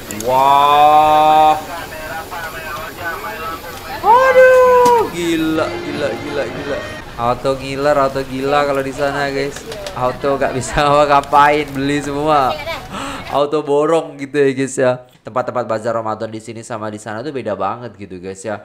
Wah. Aduh, gila, gila, gila, gila. Auto gila kalau di sana, guys. Auto gak bisa ngapa-ngapain, beli semua. Auto borong gitu ya, guys ya. Tempat-tempat bazar Ramadan di sini sama di sana tuh beda banget gitu, guys ya.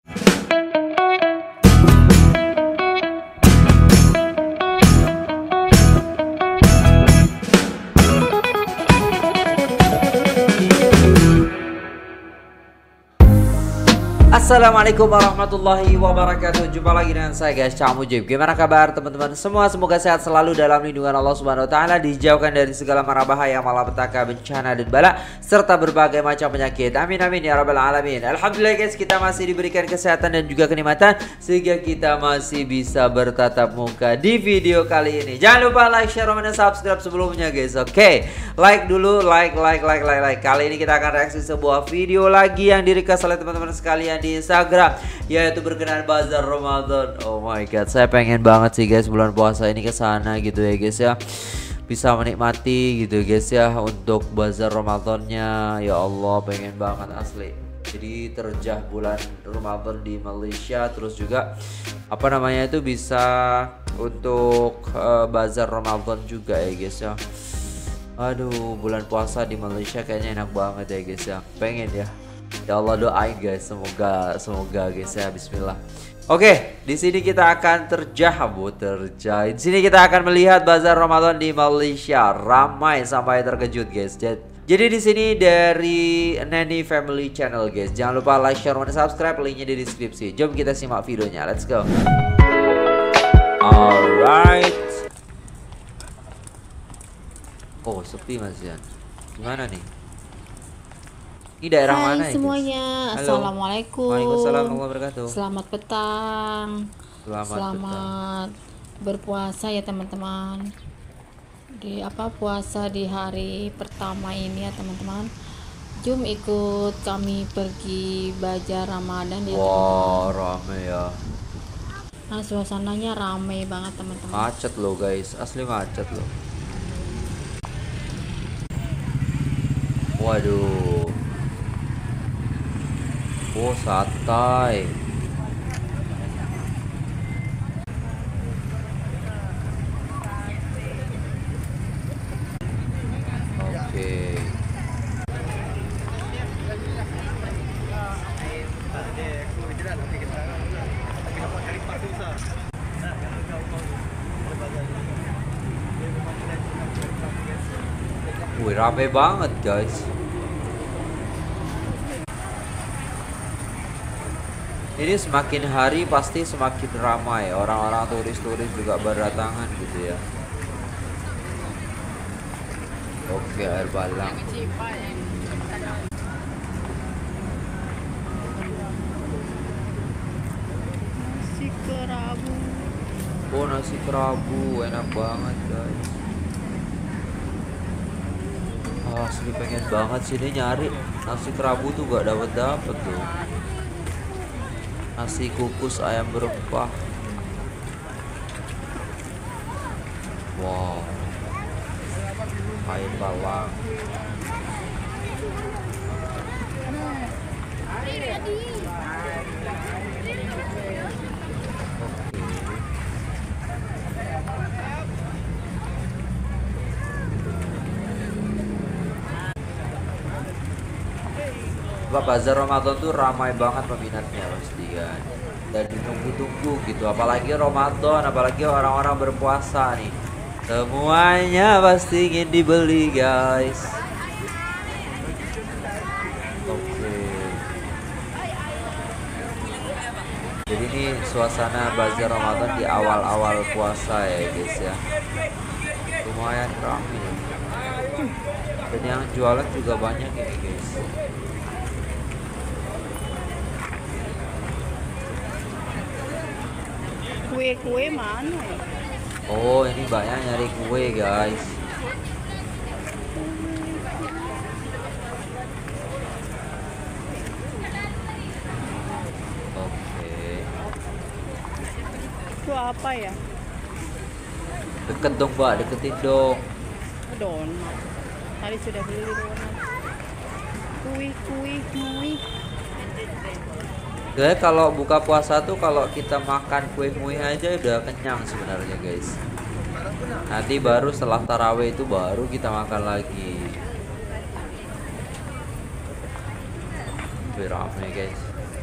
Assalamualaikum warahmatullahi wabarakatuh. Jumpa lagi dengan saya, guys, Cak Mujib. Gimana kabar teman-teman semua? Semoga sehat selalu dalam lindungan Allah Subhanahu wa taala, dijauhkan dari segala mara bahaya, malapetaka, bencana dan bala serta berbagai macam penyakit. Amin amin ya rabbal alamin. Alhamdulillah, guys, kita masih diberikan kesehatan dan juga kenikmatan sehingga kita masih bisa bertatap muka di video kali ini. Jangan lupa like, share, dan subscribe sebelumnya, guys. Oke. Like dulu, like. Kali ini kita akan reaksi sebuah video lagi yang di-request oleh teman-teman sekalian di Instagram, yaitu berkenaan bazar Ramadan. Oh my god, saya pengen banget sih, guys, bulan puasa ini ke sana gitu ya, guys ya. Bisa menikmati gitu, guys ya, untuk bazar Ramadannya. Ya Allah, pengen banget asli. Jadi terjah bulan Ramadan di Malaysia, terus juga apa namanya itu bisa untuk bazar Ramadan juga ya, guys ya. Aduh, bulan puasa di Malaysia kayaknya enak banget ya, guys ya. Pengen ya. Ya Allah, doain, guys, semoga guys ya. Bismillah. Oke, di sini kita akan terjah. Di sini kita akan melihat bazar Ramadan di Malaysia, ramai sampai terkejut, guys. Jadi di sini dari Nani Family Channel, guys. Jangan lupa like, share, dan subscribe, linknya di deskripsi. Jom kita simak videonya, let's go. Alright. Oh, sepi, Mas Yan. Gimana nih? Ini daerah Hai mana ya, semuanya, guys? Assalamualaikum. Waalaikumsalam warahmatullahi wabarakatuh. Selamat petang. Selamat Berpuasa ya teman-teman. Puasa di hari pertama ini ya teman-teman. Jom ikut kami pergi bazar Ramadan ya teman-teman. Wah, rame ya. Nah, suasananya ramai banget teman-teman. Macet loh, guys, asli macet loh. Waduh. Oh, santai. Oke. Wih, rame banget, guys. Ini semakin hari pasti semakin ramai. Orang-orang turis-turis juga berdatangan gitu ya. Oke, air balang. Nasi kerabu. Oh, nasi kerabu enak banget, guys. Asli pengen banget sih ini nyari nasi kerabu tuh gak dapet tuh. Nasi kukus ayam berempah. Wow. Air bawang. Bazar Ramadan tuh ramai banget peminatnya pasti kan, dan ditunggu-tunggu gitu, apalagi Ramadan, apalagi orang-orang berpuasa nih, semuanya pasti ingin dibeli, guys. Oke. Jadi ini suasana bazar Ramadan di awal-awal puasa ya, guys ya. Lumayan ramai dan yang jualan juga banyak ini, guys. Kue-kue mana ya? Oh, ini banyak nyari kue, guys. Oke. Itu apa ya? Deket dong, Mbak, deketin dong. Donat. Tadi sudah beli donat. Guys, kalau buka puasa tuh kalau kita makan kue mui aja udah kenyang sebenarnya guys. Nanti baru setelah taraweh itu baru kita makan lagi. Ramai guys.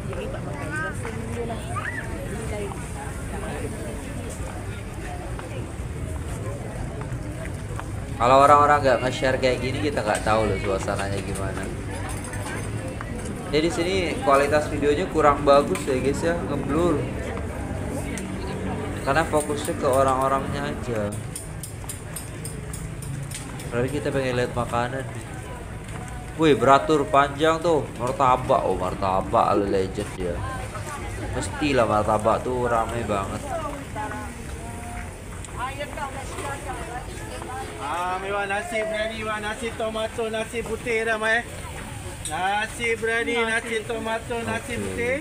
Kalau orang-orang nggak nge-share kayak gini kita nggak tahu loh suasananya gimana. Jadi di sini kualitas videonya kurang bagus ya guys ya, ngeblur. Karena fokusnya ke orang-orangnya aja. Berarti kita pengen lihat makanan. Wih, beratur panjang tuh, martabak. Oh, martabak ala legend ya. Mestilah martabak tuh ramai banget. Mewah nasi berani, nasi tomato, nasi putih ramai. Nasi berani, nasi tomato, nasi putih.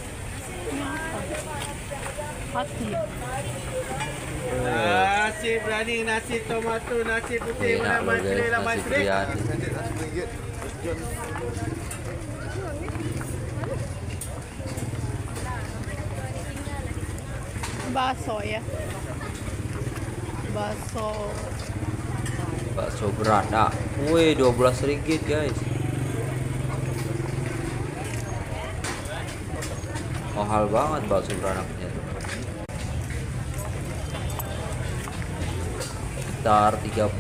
Nasi berani, nasi tomato, nasi putih. Enak loh guys, nasi biryani. Bakso ya. Bakso beranak. Wih, 12 ringgit guys. Mahal banget bakso beranaknya tuh. Sekitar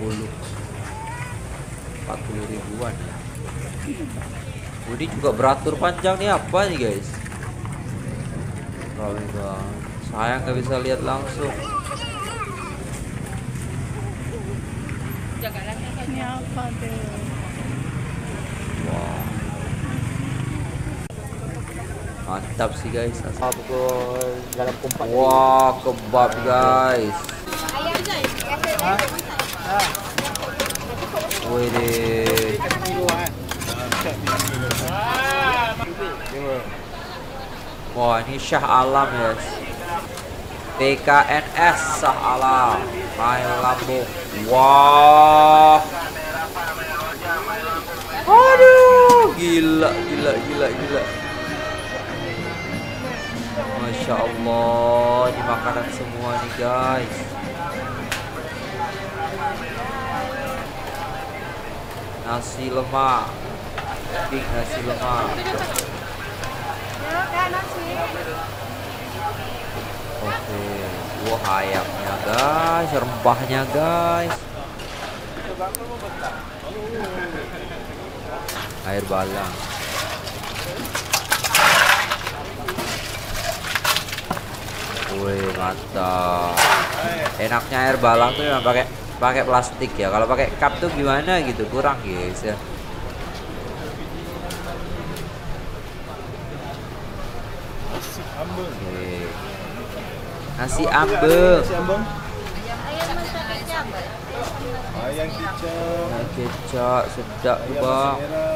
40 ribuan ya. Ini juga beratur panjang nih, apa nih guys? Ramai banget. Sayang nggak bisa lihat langsung. Ini apa tuh? Wow. Mantap sih guys. Wah, kebab guys. Wih deh. Wah, ini Shah Alam ya. PKNS Shah Alam. Main Lambung. Wah. Aduh, gila. Masya Allah, ini makanan semua nih guys. Nasi lemak, big nasi lemak. Oke, wah ayamnya guys, rempahnya guys. Air balang. Wih, mantap. Enaknya air balang tuh memang pakai plastik ya. Kalau pakai cup tuh gimana gitu, kurang guys ya. Oke. Nasi ambeng. Ayam Kecap sedap tuh bang.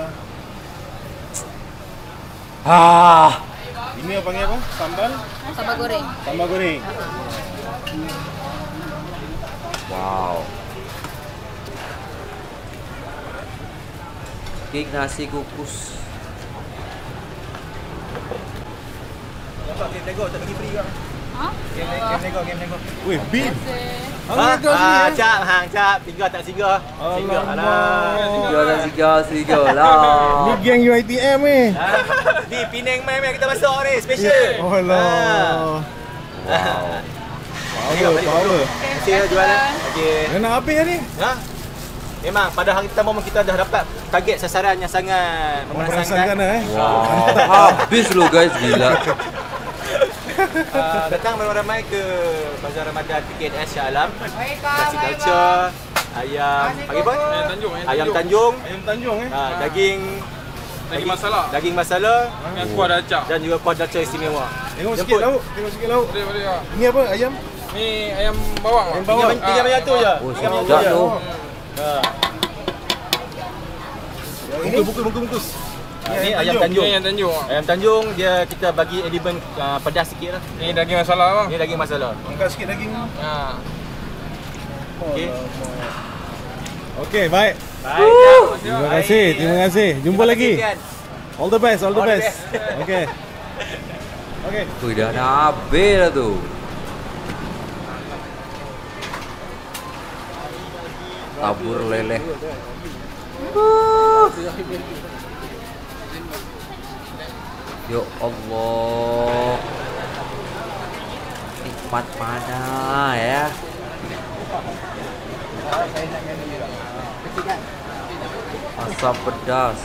Ini apa panggil apa? Sambal? Sambal goreng. Sambal goreng. Wow. Cake nasi kukus. Nampak game Lego tak bagi free juga. Hah? Game Lego. Wih, bin. Cap, tiga tak singgah. Singgah Tiga lah. Ni geng UiTM ni. Di Penang mai kita masuk ni, special. Oh lah. Power. Kita jualan. Okey. Nak habis ni? Ha? Memang pada hari pertama kita dah dapat target sasaran yang sangat Merasakan Wow. Habis lu guys, gila. Datang ramai-ramai ke Bazar Ramadan PKNS Shah Alam. Nasi culture, ayam, panggil apa? Ayam Tanjung. Ayam Tanjung Daging masala Dengan kuah dacak. dan juga kuah daca istimewa. Tengok sikit lauk. Ni apa? Ayam? Ni ayam bawang. Ayam bawang. Tinggal banyak tu je. Oh, Tinggal banyak sedap tu je. tu. Bungkus. Ni ayam Tanjung. Ni ayam Tanjung. Ayam Tanjung dia kita bagi elemen pedas sikit lah. Ni daging masala bang. Ni daging masala. Angkat sikit daging. Ha. Okey. Okey, baik. Baik. Terima kasih. Jumpa lagi. Terima kasih, Fian. All the best, all the best. Okay. Okay. Wih, dah habis lah tu. Tabur leleh. Ya Allah. Nikmat mana ya? Asam pedas.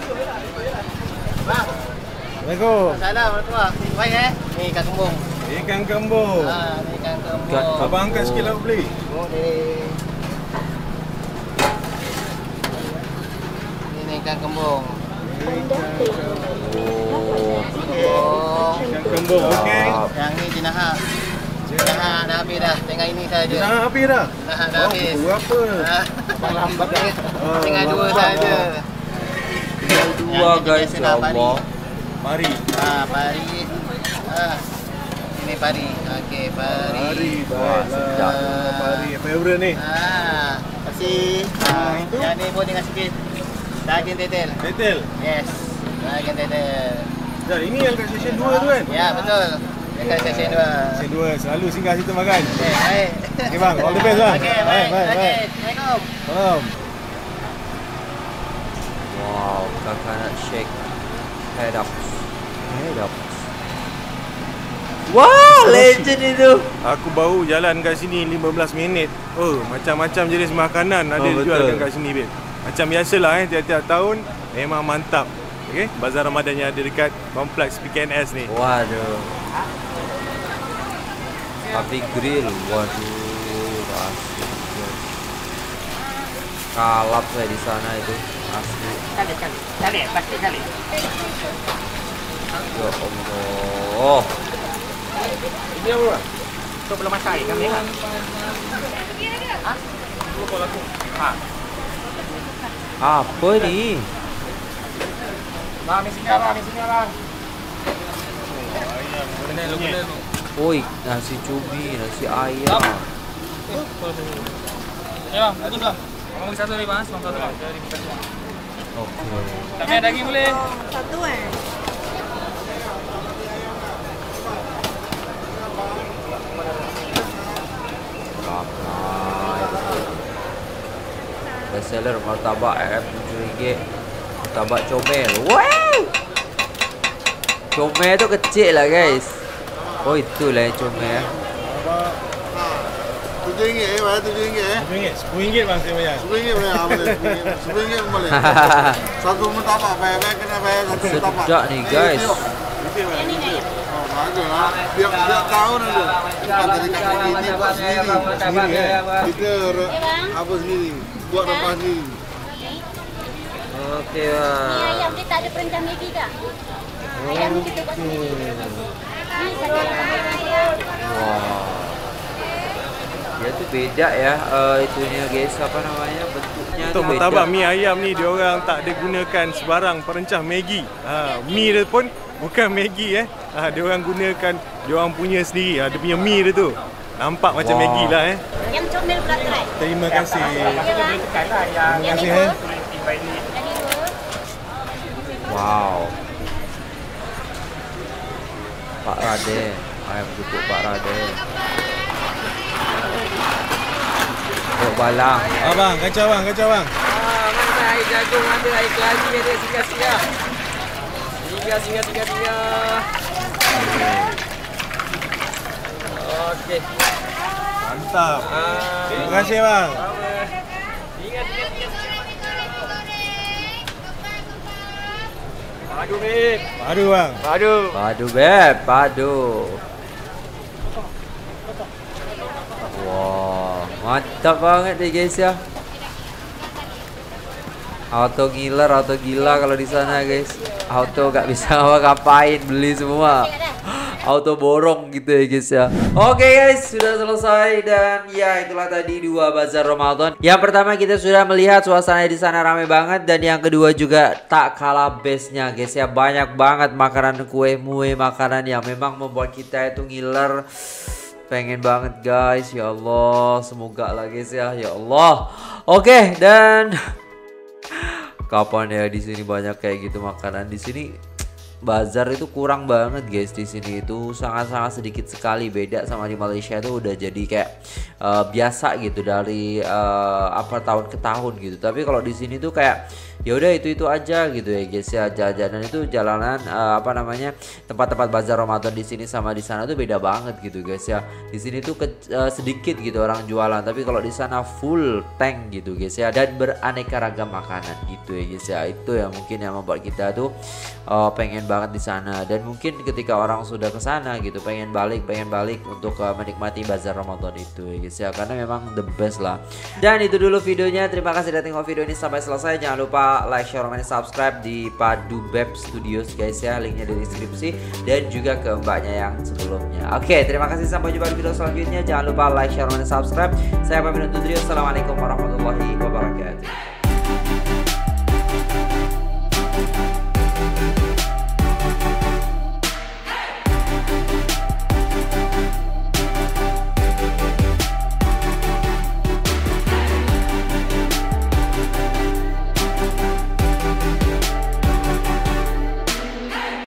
Assalamualaikum. Salam warahmatullahi wabarakatuh. Baik Ni ikan kembung. Ikan kembung. Ni ikan kembung. Ikan kembung. Abang angkat sikit lah beli. Boleh. Ni ikan kembung. Oh. Ikan kembung, okey. Yang ni jenahak. Jenahak dah habis dah. Tengah ini saja. Dah habis dah. Jenahak dah habis. Berapa? Abang lambat dah. Tinggal dua saja. Dua guys, ya Allah. Mari. Pari. Ini pari. Okey, pari. Mari. Wah, sedap. Mari. Favorite ni. Kasih. Itu? Yang ni pun dengan sikit daging tetel. Tetel. Yes. Daging tetel. Dah, ini yang kat session 2 tu kan? Ya, betul. Dekat session 2. Session 2 selalu singgah situ makan. Okey, baik. Okey bang, all the best bang. Okey, baik. Baik. Okey, Assalamualaikum. Salam. Wow, coconut shake. Head up. Wow, legend itu. Aku baru jalan kat sini 15 minit. Oh, macam-macam jenis makanan ada betul. dijualkan kat sini, babe. Macam biasalah tiap-tiap tahun memang mantap. Okey, bazar Ramadan yang ada dekat kompleks PKNS ni. Waduh. Tapi grill, waduh, asli. Kalap saya di sana itu, asli. Kali, pasti kali. Ya Allah. Ini apa? Tu belum masak ikan merah. Apa ni? Bang, sini bang. Kena lu. Oi, nasi cumi, nasi ayam. Ya, bagus lah. Abang bagi satu ni bang, satu bang. Oke. Tak payah daging boleh. Satu Best seller martabak RM7. Martabak comel. Wow. Comel tu kecil lah guys. Oh itulah yang comel. RM7 bayar RM7 RM10 bang saya bayar. RM10 bayar boleh RM10 boleh satu martabak bayar kena bayar satu martabak Sedap ni guys. bagus lah biar tahu dulu kita dari kat sini buat sendiri kita apa sendiri buat rempah sendiri. Okey bang. ayam kita ada perencana lagi kak. Ayam ni kita buat sendiri. Ni saja ayam. Wah. Dia tu beda ya, itunya guys, apa namanya, bentuknya Untuk tu martabak beda. mi ayam ni dia orang tak ada gunakan sebarang perencah Maggi. Mi dia pun bukan Maggi dia orang gunakan dia orang punya sendiri. Dia punya mi dia tu. Nampak macam Wah. Maggi lah Yang comel pula try. Terima kasih. Ya bang. Terima kasih Jadi dua. Wow. Pak Raden, ayam getuk Pak Raden. Tok balang. Abang, kacau bang. Mana air jagung ada, air keladi ada, singgah. Singgah. Okey. Mantap. Terima kasih bang. Ingat. Padu beb. Padu bang. Padu beb, padu. Wah, mantap banget deh guys ya. Auto gila kalau di sana guys. Auto gak bisa ngapa-ngapain, beli semua. Auto borong gitu ya guys ya. Oke guys, sudah selesai dan ya itulah tadi 2 bazar Ramadan. Yang pertama kita sudah melihat suasana di sana ramai banget dan yang kedua juga tak kalah bestnya guys ya. Banyak banget makanan kue makanan yang memang membuat kita itu ngiler. Pengen banget guys, ya Allah, semoga lah guys ya Allah. Oke, dan kapan ya di sini banyak kayak gitu makanan. Di sini bazar itu kurang banget guys, di sini itu sangat-sangat sedikit sekali. Beda sama di Malaysia itu udah jadi kayak biasa gitu dari tahun ke tahun gitu. Tapi kalau di sini tuh kayak ya udah itu aja gitu ya guys ya. Jajanan itu jalanan tempat-tempat bazar Ramadan di sini sama di sana tuh beda banget gitu guys ya. Di sini tuh sedikit gitu orang jualan, tapi kalau di sana full tank gitu guys ya, dan beraneka ragam makanan gitu ya guys ya. Itu yang mungkin yang membuat kita tuh pengen banget di sana, dan mungkin ketika orang sudah ke sana gitu pengen balik untuk menikmati bazar Ramadan itu ya guys ya, karena memang the best lah. Dan itu dulu videonya. Terima kasih sudah tengok video ini sampai selesai. Jangan lupa like, share, dan subscribe di Padu Beb Studios guys ya, linknya di deskripsi, dan juga ke mbaknya yang sebelumnya. Oke, terima kasih, sampai jumpa di video selanjutnya. Jangan lupa like, share, dan subscribe. Saya pamit undur diri. Assalamualaikum warahmatullahi wabarakatuh.